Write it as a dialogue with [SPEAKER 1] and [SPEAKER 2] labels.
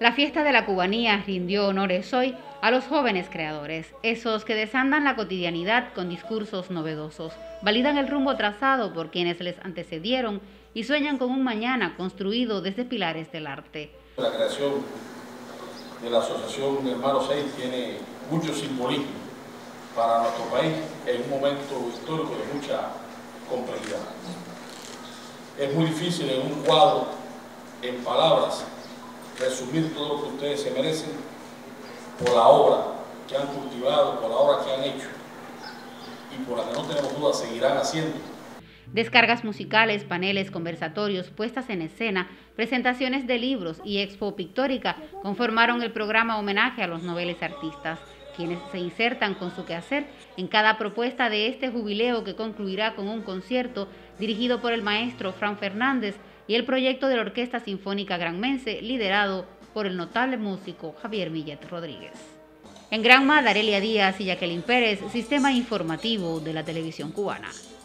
[SPEAKER 1] La fiesta de la cubanía rindió honores hoy a los jóvenes creadores, esos que desandan la cotidianidad con discursos novedosos, validan el rumbo trazado por quienes les antecedieron y sueñan con un mañana construido desde pilares del arte.
[SPEAKER 2] La creación de la Asociación Hermanos 6 tiene mucho simbolismo para nuestro país en un momento histórico de mucha complejidad. Es muy difícil en un cuadro, en palabras, resumir todo lo que ustedes se merecen por la obra que han cultivado, por la obra que han hecho y por la que no tenemos duda seguirán haciendo.
[SPEAKER 1] Descargas musicales, paneles, conversatorios, puestas en escena, presentaciones de libros y expo pictórica conformaron el programa homenaje a los noveles artistas, quienes se insertan con su quehacer en cada propuesta de este jubileo que concluirá con un concierto dirigido por el maestro Fran Fernández y el proyecto de la Orquesta Sinfónica Granmense, liderado por el notable músico Javier Millet Rodríguez. En Granma, Darelia Díaz y Jacqueline Pérez, Sistema Informativo de la Televisión Cubana.